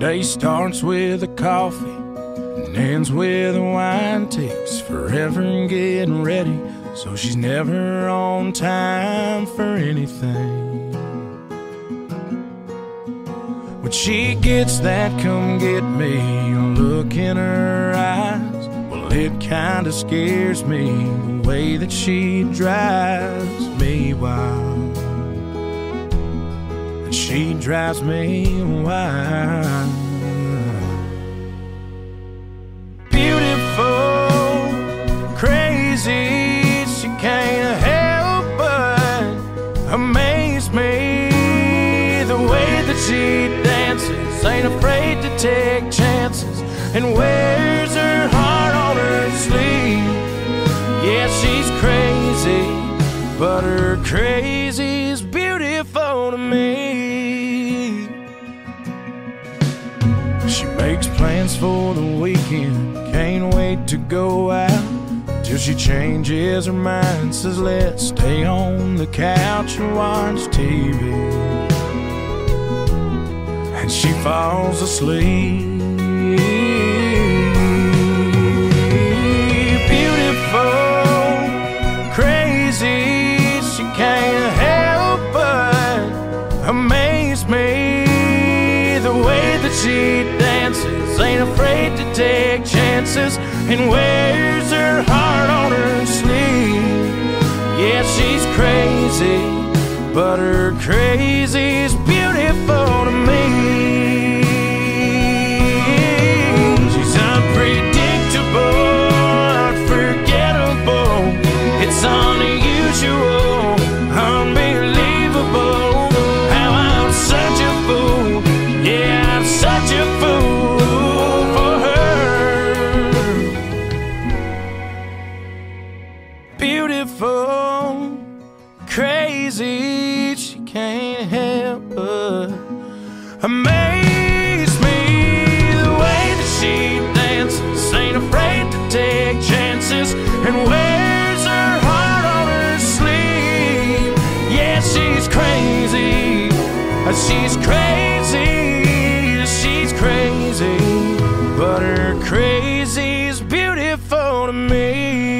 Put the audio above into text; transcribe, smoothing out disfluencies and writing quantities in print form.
Day starts with a coffee and ends with a wine. Takes forever getting ready, so she's never on time for anything. When she gets that come get me look in her eyes, well, it kinda scares me, the way that she drives me wild. And she drives me wild. Beautiful, crazy, she can't help but amaze me. The way that she dances, ain't afraid to take chances, and wears her heart on her sleeve. Yeah, she's crazy, but her crazy's beautiful to me. She makes plans for the weekend, can't wait to go out, till she changes her mind, says let's stay on the couch and watch TV. And she falls asleep. Beautiful, crazy, she can't help but amaze me. The way that she dances, ain't afraid to take chances, and wears her heart on her sleeve. Yeah, she's crazy, but her crazy's beautiful to me. She's unpredictable, unforgettable. It's unusual, unbelievable, how I'm such a fool. Yeah, I'm such a fool for her. Beautiful, crazy, she can't help but amaze me. The way that she dances, ain't afraid to take chances, and wears her heart on her sleeve. Yeah, she's crazy, she's crazy, she's crazy, but her crazy's beautiful to me.